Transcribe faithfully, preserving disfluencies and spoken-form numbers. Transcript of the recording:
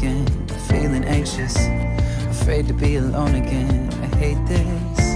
again, feeling anxious, afraid to be alone again. I hate this.